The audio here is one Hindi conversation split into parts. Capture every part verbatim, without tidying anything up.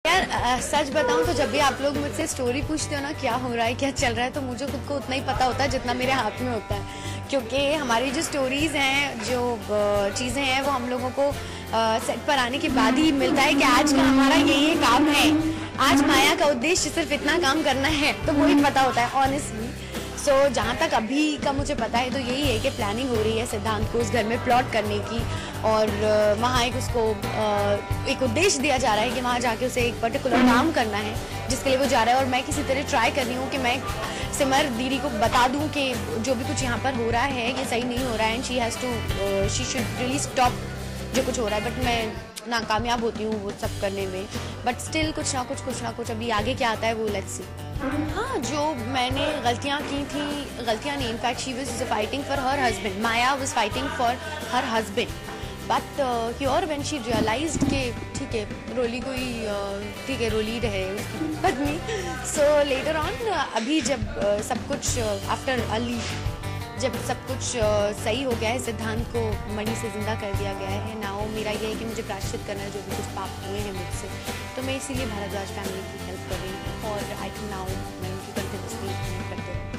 यार अ, सच बताऊं तो जब भी आप लोग मुझसे स्टोरी पूछते हो ना क्या हो रहा है क्या चल रहा है, तो मुझे खुद को उतना ही पता होता है जितना मेरे हाथ में होता है, क्योंकि हमारी जो स्टोरीज हैं, जो चीज़ें हैं, वो हम लोगों को सेट पर आने के बाद ही मिलता है कि आज का हमारा ये ये काम है, आज माया का उद्देश्य सिर्फ इतना काम करना है, तो वो ही पता होता है ऑनेस्टली। सो so, जहाँ तक अभी का मुझे पता है तो यही है कि प्लानिंग हो रही है सिद्धांत को उस घर में प्लॉट करने की, और uh, वहाँ एक उसको uh, एक उद्देश्य दिया जा रहा है कि वहाँ जाके उसे एक पर्टिकुलर काम करना है जिसके लिए वो जा रहा है। और मैं किसी तरह ट्राई कर रही हूँ कि मैं सिमर दीदी को बता दूँ कि जो भी कुछ यहाँ पर हो रहा है ये सही नहीं हो रहा है, and she has to she should really stop जो कुछ हो रहा है। बट मैं नाकामयाब होती हूँ वो सब करने में, बट स्टिल कुछ ना कुछ कुछ ना कुछ अभी आगे क्या आता है वो लेट्स सी। हाँ, जो मैंने गलतियाँ की थी, गलतियाँ नहीं, in fact she was fighting for her husband, Maya was fighting for her husband, but here when she realised कि ठीक है रोली कोई ठीक है रोली रहे उसकी पत्नी। सो लेटर ऑन अभी जब uh, सब कुछ आफ्टर uh, अली जब सब कुछ uh, सही हो गया है, सिद्धांत को मणि से जिंदा कर दिया गया है, नाउ मेरा ये है कि मुझे प्रायश्चित करना है जो भी कुछ पाप हुए हैं मुझसे, तो मैं इसीलिए भारद्वाज फैमिली की हेल्प कर रही हूँ, और आई थिंक नाउ मैं उनकी कंटिन्यूसली करते रहूँ।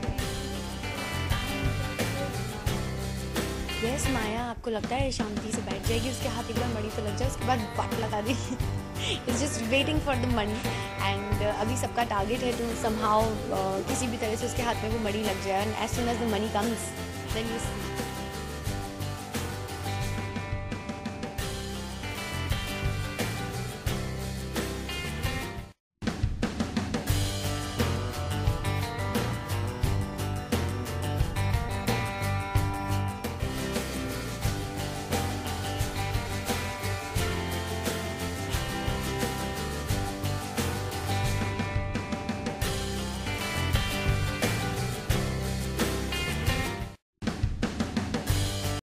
यस माया, आपको लगता है शांति से बैठ जाएगी, उसके हाथ एक बार मणि तो लग जाए, उसके बाद वाट लगा देगी। It's just waiting for the money, and अभी सबका टारगेट है टू समहाउ किसी भी तरह से उसके हाथ में वो मणि लग जाए, and as soon as the money comes then you